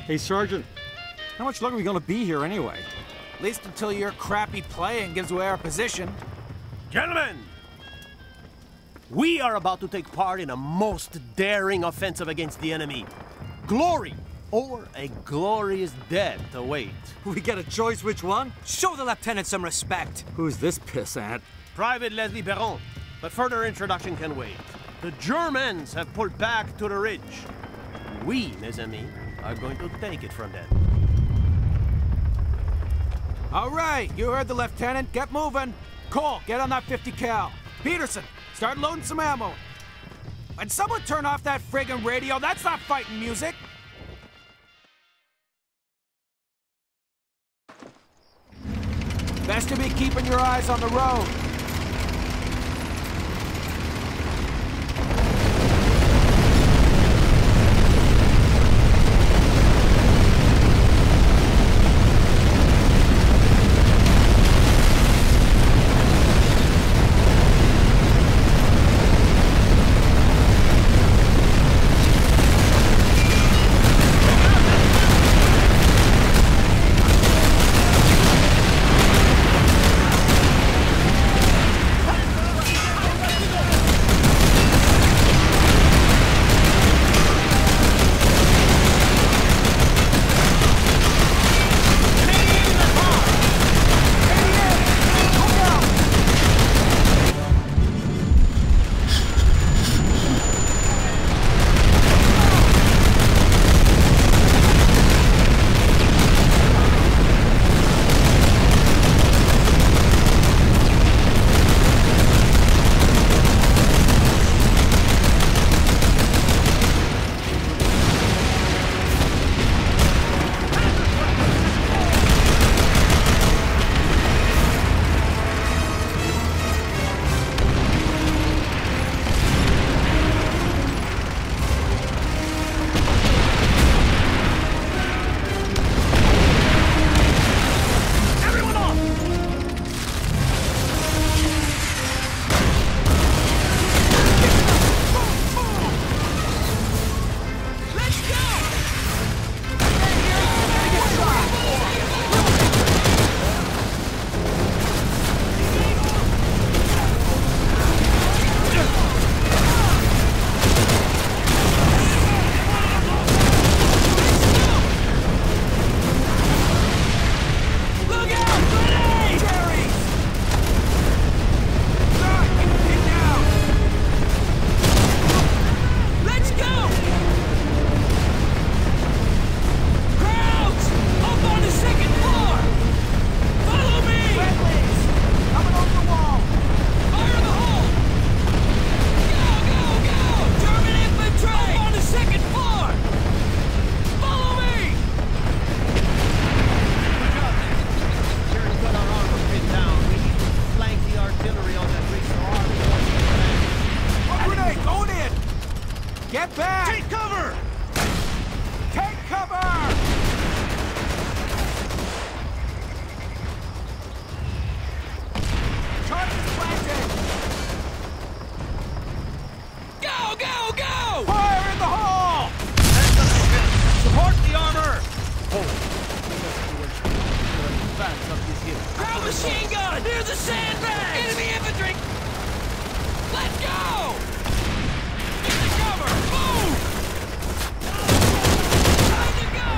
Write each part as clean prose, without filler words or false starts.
Hey, Sergeant, how much longer are we gonna be here anyway? At least until your crappy playing gives away our position. Gentlemen! We are about to take part in a most daring offensive against the enemy. Glory or a glorious death await. We get a choice which one? Show the lieutenant some respect. Who's this pissant? Private Leslie Perron, but further introduction can wait. The Germans have pulled back to the ridge. We, mes amis, are going to take it from them. All right, you heard the lieutenant. Get moving. Cole, get on that 50 cal. Peterson, start loading some ammo. And someone turn off that friggin' radio. That's not fighting music. Best to be keeping your eyes on the road. Get back! Take cover! Take cover! Target's planted! Go, go, go! Fire in the hole! Support the armor! Ground machine gun! Near the sandbags! Enemy infantry! Let's go! Get the cover! Move! Time to go!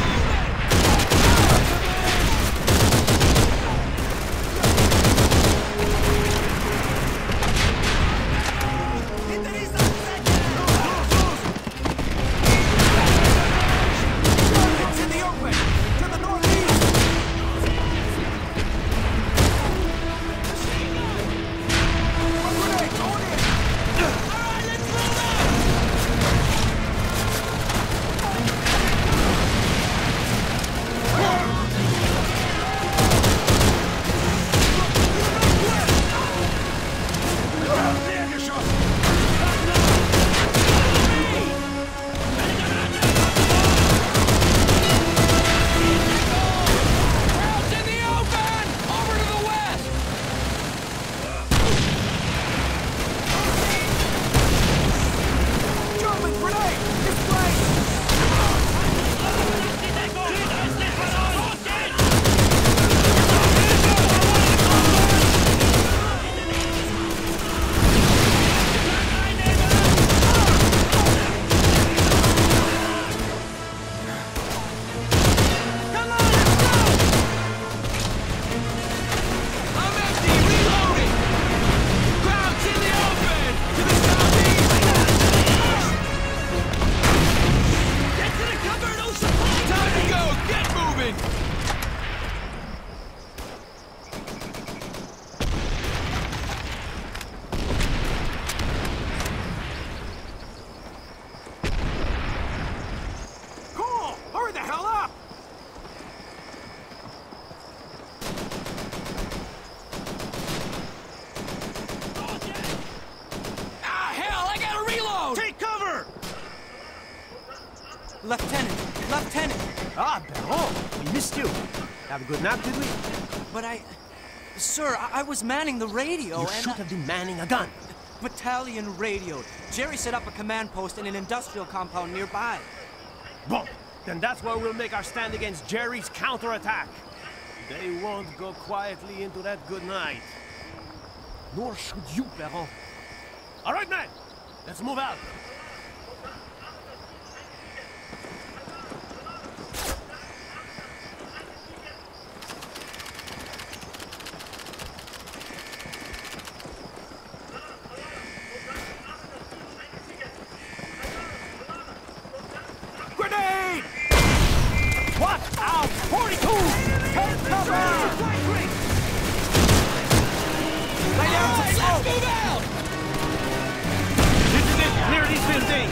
It's in the open! To the northeast! One grenade, going in! Lieutenant! Ah, Baron, we missed you. Have a good nap, did we? But Sir, I was manning the radio You and... should have been manning a gun. Battalion radioed. Jerry set up a command post in an industrial compound nearby. Bon, then that's where we'll make our stand against Jerry's counterattack. They won't go quietly into that good night. Nor should you, Baron. All right, man, let's move out. Grenade! What? Out! 42! Take cover! Lay down some Let's smoke! move out! This is it! Clear these buildings!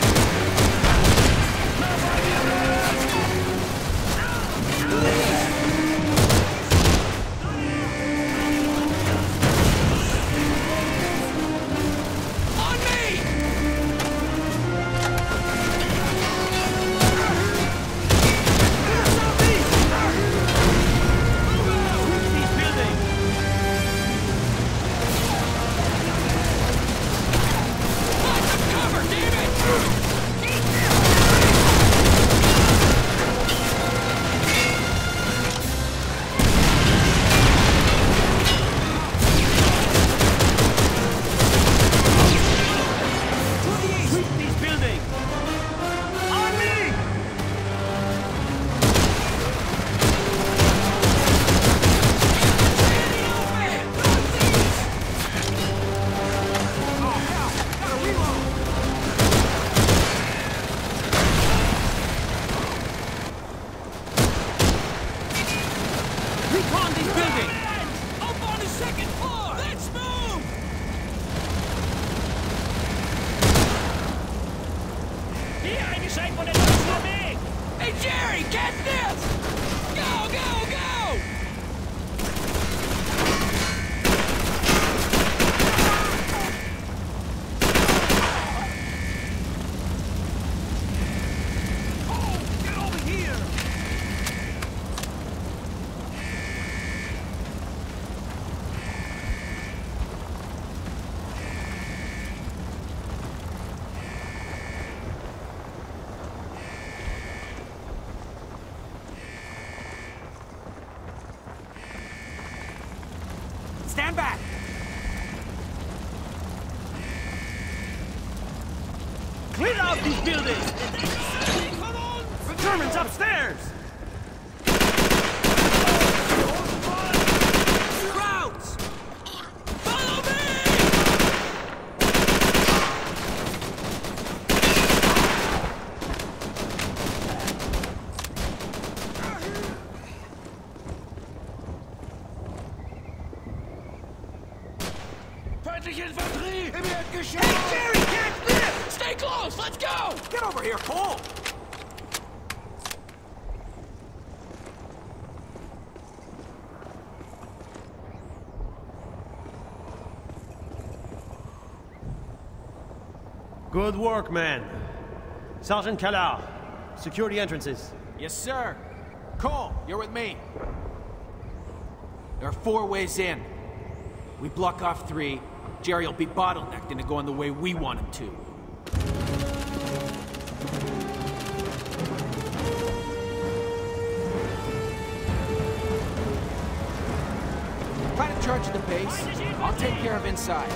On me! These buildings! Find some cover, damn it! Sweep these buildings! On me! Recon these buildings! Up on the second floor! Let's move! Hier, eine Scheibe von der deutschen Armee! Hey, Jerry, catch this! Go, go, go! Get over here! Stand back! Clear out these buildings! The Germans upstairs! Crowds! Follow me! Feindliche Infanterie! Hey, Jerry, catch this! Stay close, let's go! Get over here, Cole! Good work, man. Sergeant Callard, secure the entrances. Yes, sir. Cole, you're with me. There are 4 ways in. We block off 3. Jerry will be bottlenecked into going the way we want him to. Try to charge at the base. I'll take care of inside.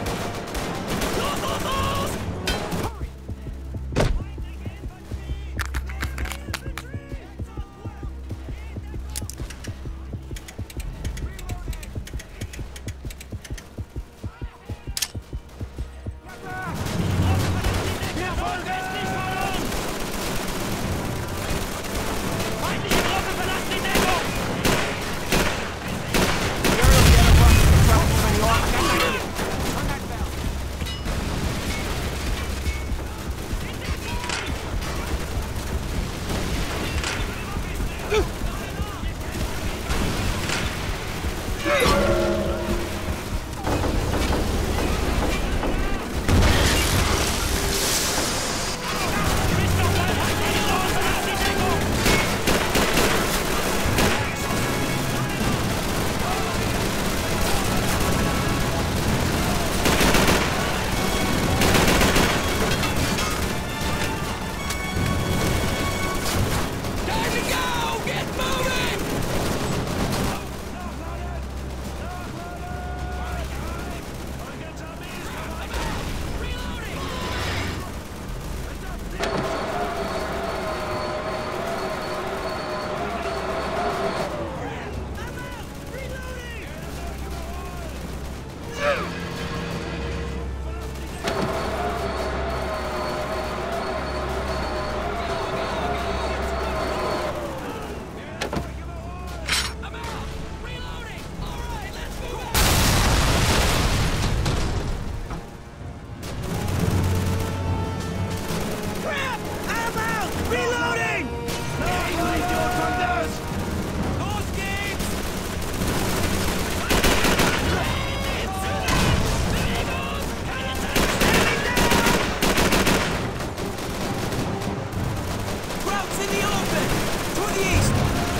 It's in the open! To the east!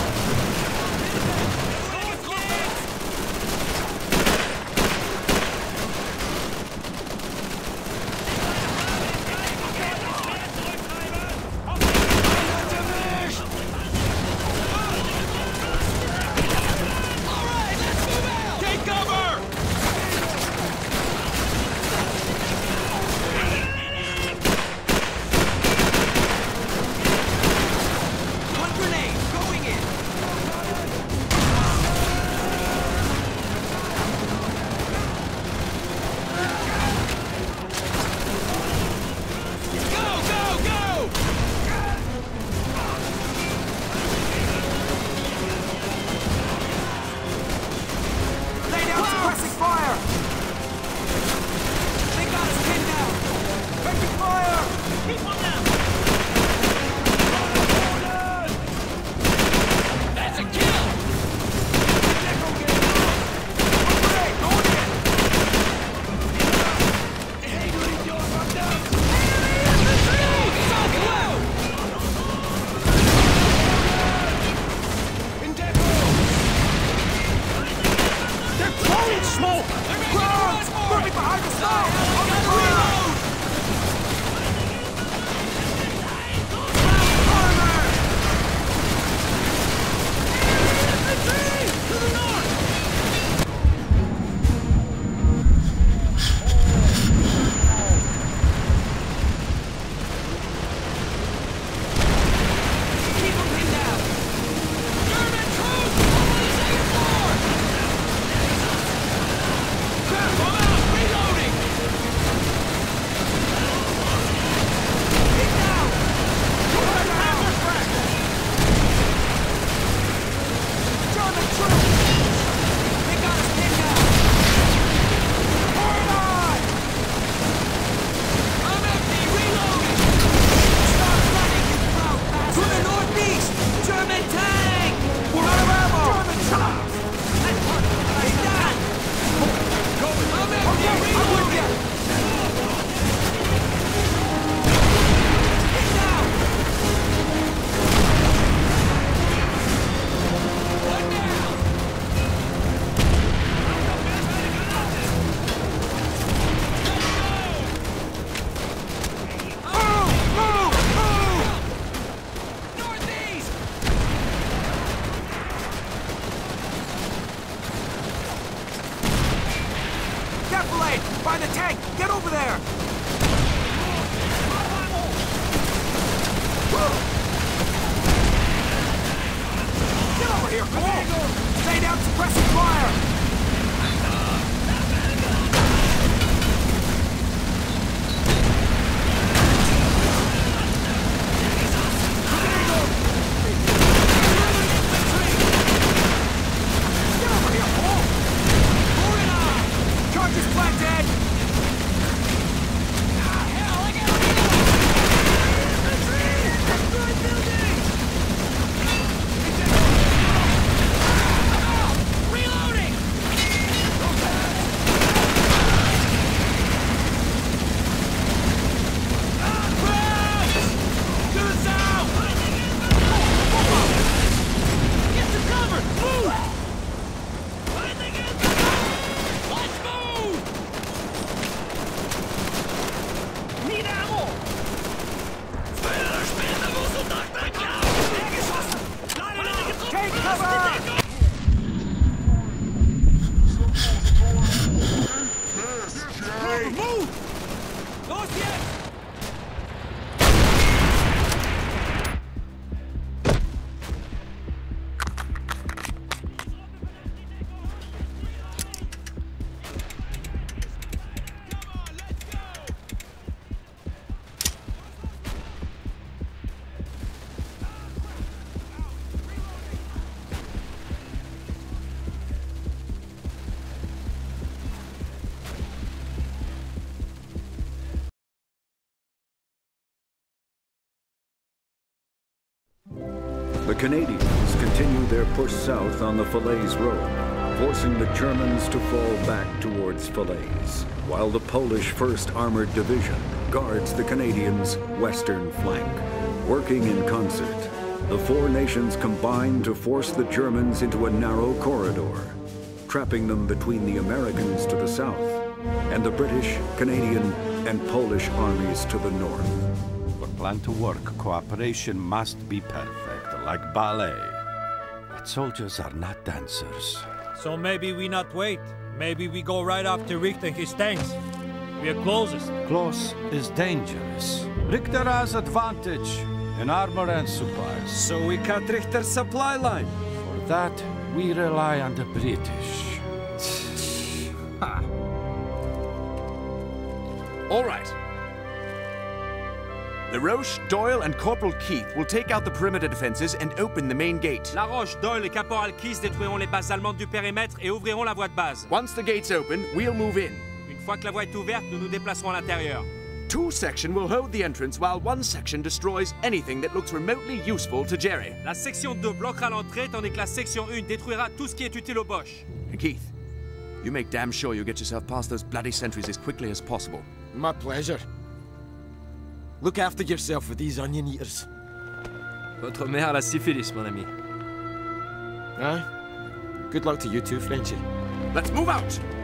By the tank! Get over there! Get over here, Paul! Stay down, suppressing fire! The Canadians continue their push south on the Falaise Road, forcing the Germans to fall back towards Falaise, while the Polish 1st Armored Division guards the Canadians' western flank. Working in concert, the four nations combined to force the Germans into a narrow corridor, trapping them between the Americans to the south and the British, Canadian, and Polish armies to the north. For plan to work, cooperation must be perfect, like ballet. But soldiers are not dancers. So maybe we not wait. Maybe we go right after Richter and his tanks. We are closest. Close is dangerous. Richter has advantage in armor and supplies. So we cut Richter's supply line. For that, we rely on the British. All right. LaRoche, Doyle, and Corporal Keith will take out the perimeter defenses and open the main gate. LaRoche, Doyle et Caporal Keith détruiront les bases allemandes du périmètre et ouvriront la voie de base. Once the gate's open, we'll move in. Une fois que la voie est ouverte, nous nous déplacerons à l'intérieur. Two sections will hold the entrance while one section destroys anything that looks remotely useful to Jerry. La section 2 bloquera l'entrée tandis que la section 1 détruira tout ce qui est utile aux Boches. And Keith, you make damn sure you get yourself past those bloody sentries as quickly as possible. My pleasure. Look after yourself with these onion eaters. Votre mère a la syphilis, mon ami. Aye. Good luck to you too, Frenchy. Let's move out!